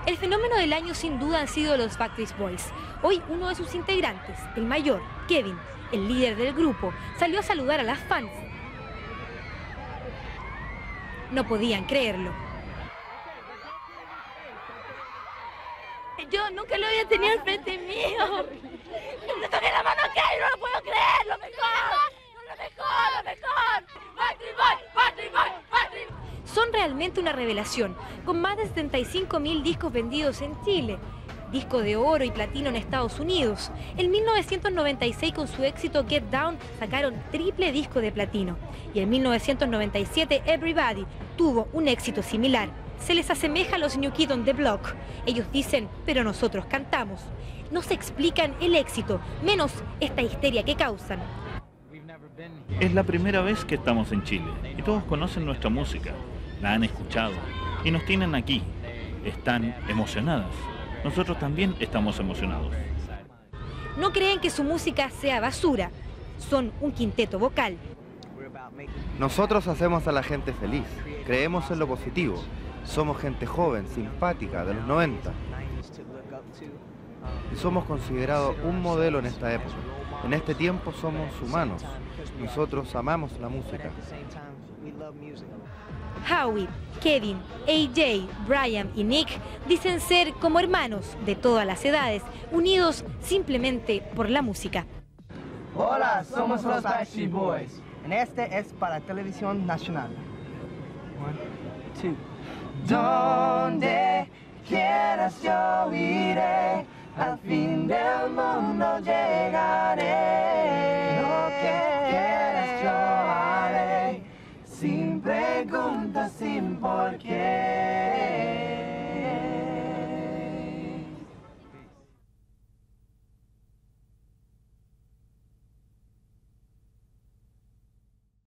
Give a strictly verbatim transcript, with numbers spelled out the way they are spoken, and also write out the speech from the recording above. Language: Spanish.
El fenómeno del año sin duda han sido los Backstreet Boys. Hoy uno de sus integrantes, el mayor, Kevin, el líder del grupo, salió a saludar a las fans. No podían creerlo. Yo nunca lo había tenido al frente mío. Le toqué la mano a Kevin, no lo puedo creer, lo mejor, lo mejor, lo mejor. Backstreet Boys, Backstreet Boys, Backstreet Boys. Son realmente una revelación, con más de setenta y cinco mil discos vendidos en Chile, disco de oro y platino en Estados Unidos. En mil novecientos noventa y seis, con su éxito Get Down, sacaron triple disco de platino. Y en mil novecientos noventa y siete, Everybody tuvo un éxito similar. Se les asemeja a los New Kids on the Block. Ellos dicen, pero nosotros cantamos. No se explican el éxito, menos esta histeria que causan. Es la primera vez que estamos en Chile y todos conocen nuestra música, la han escuchado y nos tienen aquí. Están emocionadas. Nosotros también estamos emocionados. No creen que su música sea basura. Son un quinteto vocal. Nosotros hacemos a la gente feliz. Creemos en lo positivo. Somos gente joven, simpática, de los noventa. Y somos considerados un modelo en esta época. En este tiempo somos humanos. Nosotros amamos la música. Howie, Kevin, A J, Brian y Nick dicen ser como hermanos de todas las edades, unidos simplemente por la música. Hola, somos los Backstreet Boys. En este es para Televisión Nacional. One, two. Donde quieras yo iré, al fin del mundo llegaré. Lo que quieras yo haré, sin preguntas, sin por qué.